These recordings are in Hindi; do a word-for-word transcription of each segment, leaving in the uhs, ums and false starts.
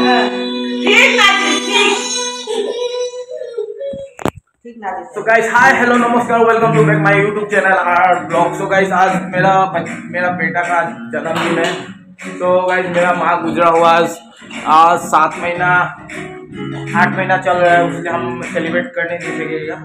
तो गाइस हाय हेलो नमस्कार welcome to back my YouTube channel R blog. So guys आज मेरा मेरा बेटा का जन्मदिन है। तो गाइस मेरा माँ गुजरा हुआ आज आज सात महीना आठ महीना चल रहा है, उससे हम सेलिब्रेट करने नहीं सकेगा।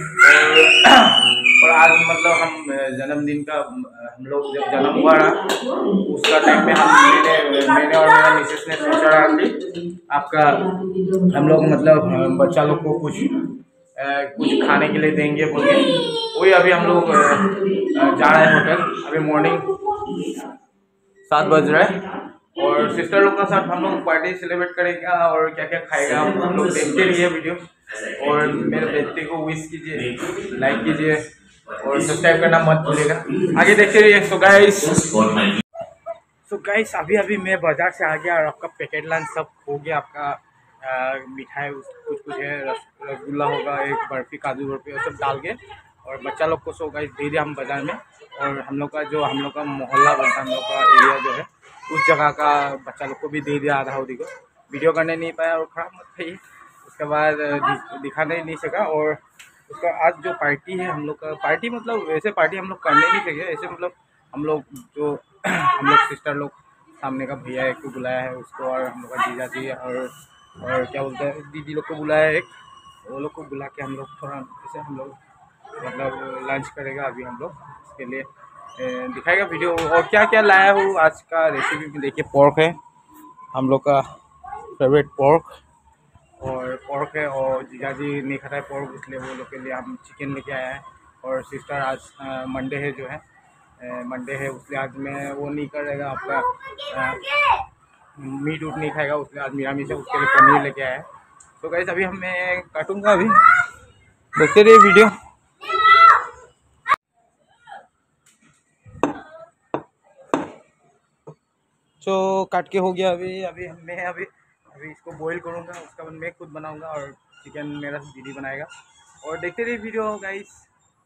और आज मतलब हम जन्मदिन का हम लोग जब जन्म हुआ ना उसका टाइम में हम मैंने मैंने और मेरा मिसेस ने सोचा रहा कि आपका हम लोग मतलब बच्चा लोग को कुछ आ, कुछ खाने के लिए देंगे बोल के वही अभी हम लोग जा रहे हैं होटल। अभी मॉर्निंग सात बज रहा है और सिस्टर लोग का साथ हम लोग पार्टी सेलिब्रेट करेंगे और क्या क्या खाएगा हम लोग देखते रहिए वीडियो। और मेरे बेटे को विश कीजिए, लाइक कीजिए और सब्सक्राइब करना मत भूलिएगा। आगे देखते रहिए। सो गाइस सो गाइस अभी अभी मैं बाजार से आ गया और आपका पैकेट लंच सब हो गया। आपका मिठाई कुछ कुछ है, रस रसगुल्ला होगा, एक बर्फी काजू बर्फी और सब डाल के और बच्चा लोग को सो गाइस दे दिया हम बाजार में। और हम लोग का जो हम लोग का मोहल्ला बनता है, हम लोग का एरिया जो है उस जगह का बच्चा लोग को भी दे दिया आधा उधी को। वीडियो करने नहीं पाया और खराब मत खाइए, उसके बाद दिखाने नहीं सका। और उसका आज जो पार्टी है हम लोग का पार्टी मतलब वैसे पार्टी हम लोग करने नहीं सके, ऐसे मतलब हम लोग जो हम लोग सिस्टर लोग सामने का भैया एक को बुलाया है उसको, और हम लोग का जीजा जी और और क्या बोलते हैं दीदी लोग को बुलाया है एक, वो लोग को बुला के हम लोग थोड़ा जैसे हम लोग मतलब लंच करेगा। अभी हम लोग इसके लिए दिखाएगा वीडियो। और क्या क्या लाया हूँ आज का रेसिपी में देखिए। पोर्क है हम लोग का फेवरेट पोर्क और पोर्क है और जीजा जी नहीं खाता है पोर्क, इसलिए वो लोग के लिए हम चिकन लेके आया है। और सिस्टर आज मंडे है जो है मंडे है उसलिए आज मैं वो नहीं करेगा आपका मीट उट नहीं खाएगा, उसलिए आज निरामिष है, उसके लिए पनीर लेके आया है। तो गाइस अभी हम मैं काटूंगा, अभी देखते रहिए वीडियो। तो काट के हो गया अभी अभी मैं अभी अभी इसको बॉईल करूंगा, उसका बाद मैं खुद बनाऊंगा और चिकन मेरा दीदी बनाएगा। और देखते रहिए वीडियो गाइस।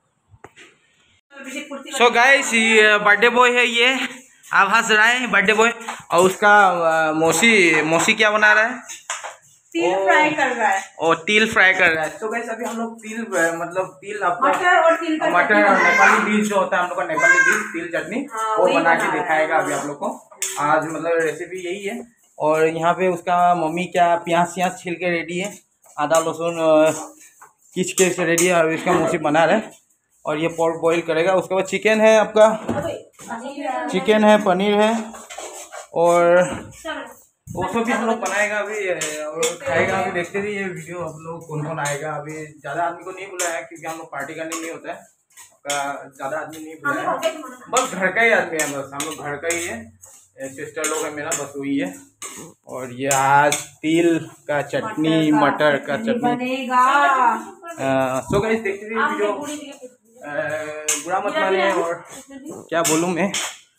सो गाइस ये बर्थडे बॉय है, ये आभास राय बर्थडे बॉय, और उसका मौसी मौसी क्या बना रहा है? तिल फ्राई कर रहा है। और तिल फ्राई कर रहा है। तो गाइस अभी हम लोग तिल मतलब तिल आपका मटर और तिल का मटर और नेपाली डिश जो होता है हम लोग का नेपाली डिश तिल चटनी, हाँ, वो बना के दिखाएगा अभी आप लोग को। आज मतलब रेसिपी यही है। और यहाँ पे उसका मम्मी क्या प्याज प्याज छील के रेडी है, आधा लहसुन खींच के रेडी है और इसका मौसी बना रहा है। और ये पोर्क बॉईल करेगा। उसके बाद चिकन है आपका, चिकन है, पनीर है और वो सब भी हम लोग बनाएगा अभी और खाएगा। अभी देखते रहिए वीडियो आप लोग कौन कौन आएगा। अभी ज़्यादा आदमी को नहीं बुलाया है क्योंकि हम लोग पार्टी करने नहीं होता है, आपका ज़्यादा आदमी नहीं बुलाया है, बस घर का ही आदमी है, बस हम लोग घर का ही है। सिस्टर लोग है मेरा, बस वही है। और ये आज तिल का चटनी मटर का चटनी बनेगा। सो गाइस देखते रहिए वीडियो, बुरा मत मानिए। और क्या बोलूँ मैं।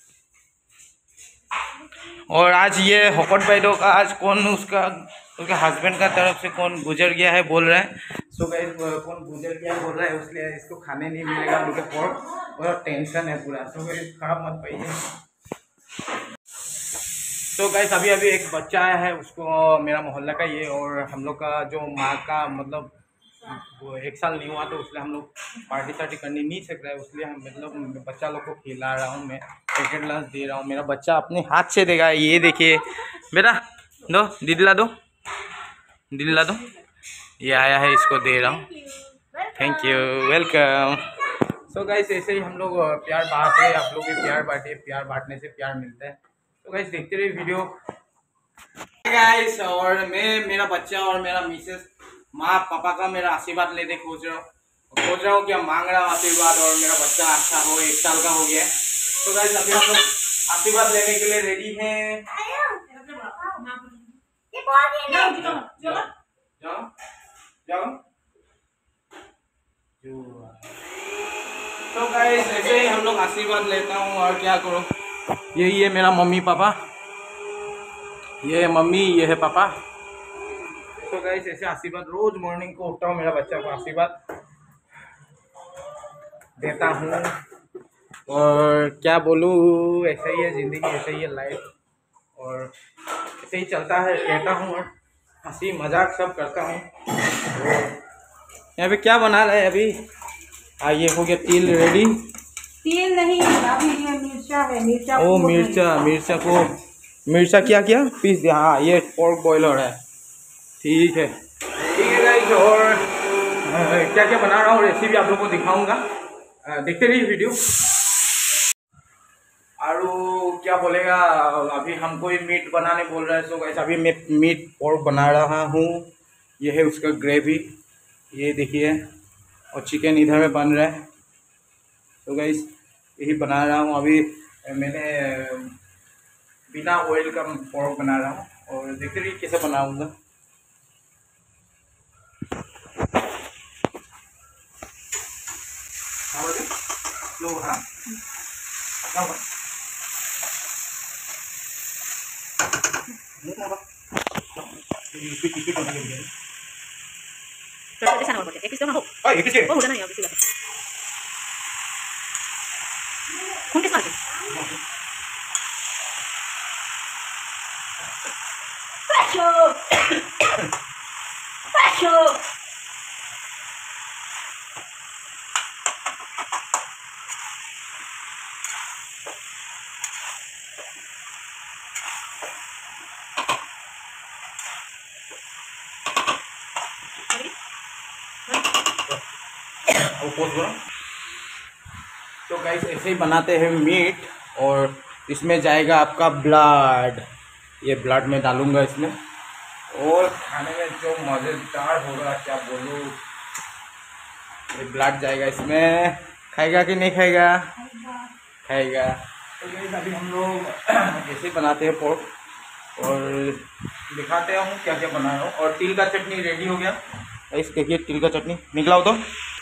और आज ये हॉकट बैडो का आज कौन उसका उसके हस्बैंड का तरफ से कौन गुजर गया है बोल रहा है। सो गाइस कौन गुजर गया है बोल रहा है, इसलिए इसको खाने नहीं मिलेगा उनके पोर्क, और टेंशन है पूरा। सो गाइस खराब मत पाइए। तो गाइस अभी अभी एक बच्चा आया है, उसको मेरा मोहल्ला का ये, और हम लोग का जो माँ का मतलब वो एक साल नहीं हुआ तो इसलिए हम लोग पार्टी सार्टी करनी नहीं सक रहा है, इसलिए हम मतलब बच्चा लोग को खिला रहा हूँ, मैं पैकेट लंच दे रहा हूँ। मेरा बच्चा अपने हाथ से देगा। ये देखिए बेटा, दो दीदी ला दो, दीदी ला दो, ये आया है इसको दे रहा हूँ। Thank you, welcome. So guys ऐसे ही हम लोग प्यार बांटते हैं, आप लोग भी प्यार बांटे, प्यार बांटने से प्यार मिलता है। तो गाइस देखते रहिए वीडियो गाइस। और मैं मेरा बच्चा और मेरा मिसेस माँ पापा का मेरा आशीर्वाद लेने खोज रहा हूँ खोज रहा हूँ क्या मांग रहा हूँ आशीर्वाद, और मेरा बच्चा अच्छा हो, एक साल का हो गया है। तो गाइस अभी हम लोग आशीर्वाद लेने के लिए रेडी हैं। जाओ जाओ। तो गाइस ऐसे ही हम लोग आशीर्वाद लेता हूँ और क्या करो। यही है मेरा मम्मी पापा, ये है मम्मी, ये है पापा। तो गाइस ऐसे आशीर्वाद रोज मॉर्निंग को उठता हूँ, मेरा बच्चा को आशीर्वाद देता हूँ। और क्या बोलूँ, ऐसा ही है ज़िंदगी, ऐसा ही है लाइफ। और ऐसे ही चलता है, रहता हूँ और हंसी मजाक सब करता हूँ। तो यहाँ पे क्या बना रहे हैं अभी? हाँ, ये हो गया तिल रेडी। तिल नहीं, अभी ये मिर्चा है। मिर्चा ओ मिर्चा, मिर्चा को मिर्चा क्या किया? पीस दिया। हाँ, ये पोर्क बॉयल हो रहा है। ठीक है ठीक है गाइस, और क्या क्या बना रहा हूँ रेसिपी आप लोगों को दिखाऊंगा, देखते रहिए वीडियो। और क्या बोलेगा, अभी हमको ये मीट बनाने बोल रहा है। सो गाइस अभी मैं मीट पोर्क बना रहा हूँ। ये है उसका ग्रेवी, ये देखिए, और चिकन इधर में बन रहा है। तो गाइस यही बना रहा हूँ अभी। मैंने बिना ऑयल का पोर्क बना रहा हूँ और देखते रहिए कैसे बनाऊंगा। लो हाँ तो गाइस ऐसे ही बनाते हैं मीट, और इसमें जाएगा आपका ब्लड। ये ब्लड में डालूंगा इसमें, और खाने में जो मज़ेदार होगा क्या बोलूँ। ये ब्लड जाएगा इसमें। खाएगा कि नहीं खाएगा? खाएगा। तो गाइस अभी हम लोग ऐसे ही बनाते हैं पोर्क, और दिखाते हूँ क्या क्या बना रहा हूँ। और तिल का चटनी रेडी हो गया। इस देखिए तिल का चटनी निकलाओ तो।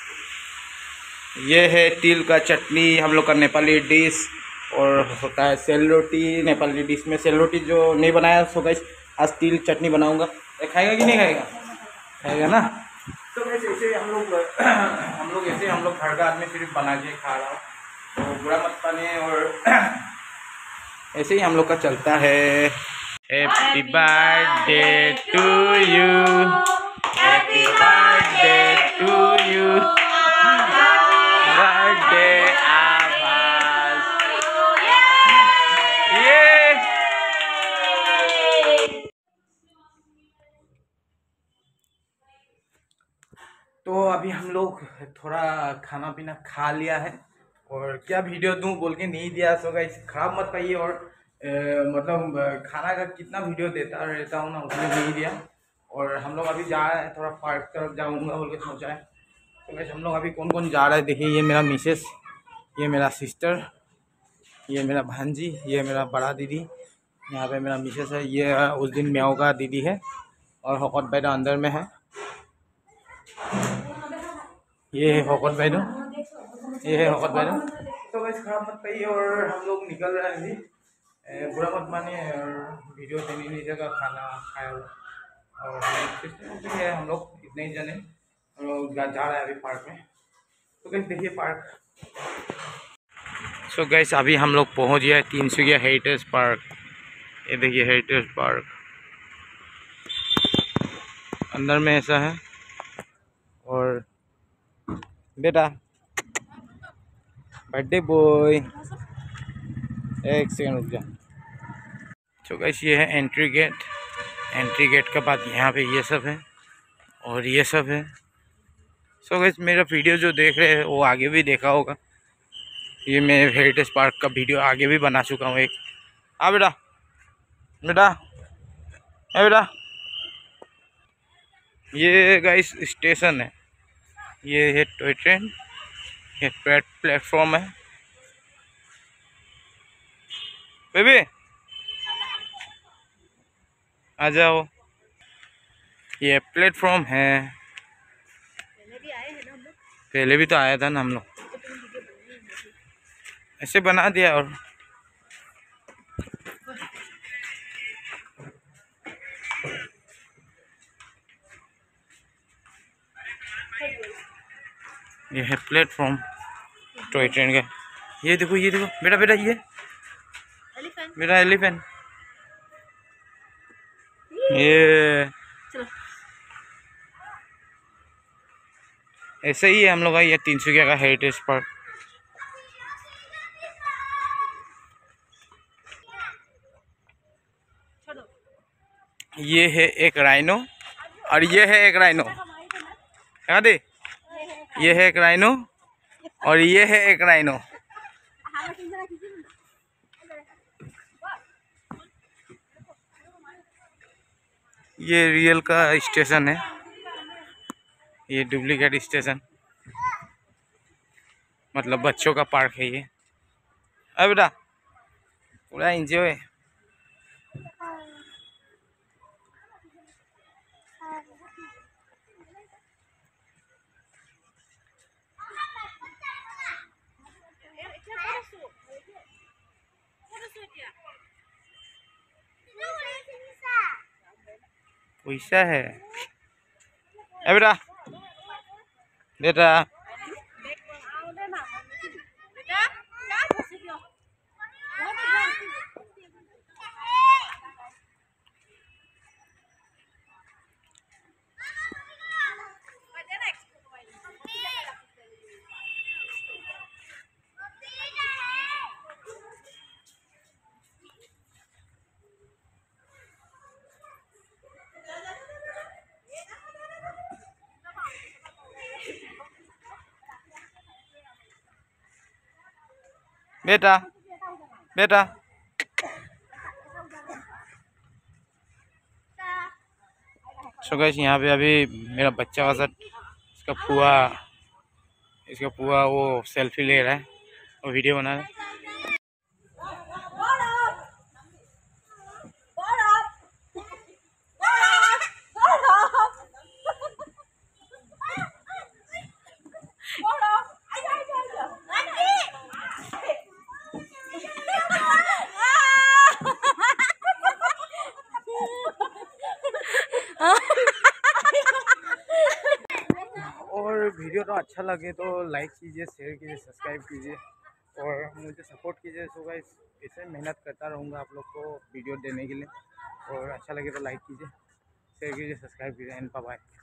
ये है तिल का चटनी, हम लोग का नेपाली डिश। और होता है सेल रोटी, नेपाली डिश में सेल रोटी जो नहीं बनाया सो गाइस आज तिल चटनी बनाऊंगा। खाएगा कि नहीं खाएगा? खाएगा ना। तो वैसे ऐसे हम लोग हम लोग ऐसे हम लोग घर का आदमी सिर्फ बना के खा रहा हूँ, तो बुरा मत पाने। और ऐसे ही हम लोग का चलता है। Happy birthday to you, happy birthday to you, birthday आवाज। ये तो अभी हम लोग थोड़ा खाना पीना खा लिया है, और क्या वीडियो दूं बोल के नहीं दिया। सो गाइस खराब मत पाइए। और ए, मतलब खाना का कितना वीडियो देता रहता हूँ ना, उसमें नहीं दिया। और हम लोग अभी जा रहे हैं, थोड़ा पार्क तरफ जाऊँगा बोल के सोचा है। तो गाइस हम लोग अभी कौन कौन जा रहा है देखिए। ये मेरा मिसेस, ये मेरा सिस्टर, ये मेरा भांजी, ये मेरा बड़ा दीदी, यहाँ पे मेरा मिसेस है। ये उस दिन म्याओ का दीदी है, और हकत बैठा अंदर में है। ये है हकत बैठो, ये है हकत बैठो। तो गाइस खराब मत पाइए, और हम लोग निकल रहे हैं अभी। बुरा मत मानिए, और वीडियो देने नहीं जगह खाना खाया हुआ। और सिस्टर है, हम लोग इतने ही जने और जा रहे हैं अभी पार्क में। तो गाइस देखिए पार्क। सो so गाइस अभी हम लोग पहुंच गए तिनसुकिया हेरिटेज पार्क। ये देखिए हेरिटेज पार्क, अंदर में ऐसा है। और बेटा बर्थडे बॉय, एक सेकंड रुक जा। तो गाइस ये है एंट्री गेट। एंट्री गेट के बाद यहाँ पे ये सब है, और ये सब है। सो so गाइस मेरा वीडियो जो देख रहे हैं वो आगे भी देखा होगा। ये मैं हेरिटेज पार्क का वीडियो आगे भी बना चुका हूँ एक। हाँ बेटा, बेटा है बेटा। ये गाइस स्टेशन है, ये है टॉय ट्रेन, ये प्लेटफॉर्म है। बेबी आ जाओ, ये प्लेटफॉर्म है। पहले भी आए हैं ना हम लोग, पहले भी तो आया था ना हम लोग, ऐसे बना दिया। और ये है प्लेटफॉर्म टॉय ट्रेन का। ये देखो, ये देखो बेटा, बेटा ये एलिफेंट, बेटा एलिफेंट। ये ऐसे ही है हम लोग का ये तिनसुकिया का हेरिटेज पार्क। ये है एक राइनो और ये है एक राइनो, क्या दे, ये है एक राइनो और ये है एक राइनो। ये रियल का स्टेशन है, ये डुप्लीकेट स्टेशन, मतलब बच्चों का पार्क है ये। अब बेटा पूरा एंजॉय। पैसा है ए बेटा, बेटा बेटा बेटा सो गाइस यहाँ पे अभी मेरा बच्चा का साथ इसका पुआ इसका पुआ वो सेल्फी ले रहा है और वीडियो बना रहा है। और वीडियो तो अच्छा लगे तो लाइक कीजिए, शेयर कीजिए, सब्सक्राइब कीजिए और मुझे सपोर्ट कीजिए। सो गाइस ऐसे मेहनत करता रहूँगा आप लोग को वीडियो देने के लिए, और अच्छा लगे तो लाइक कीजिए, शेयर कीजिए, सब्सक्राइब कीजिए एंड बाय बाय।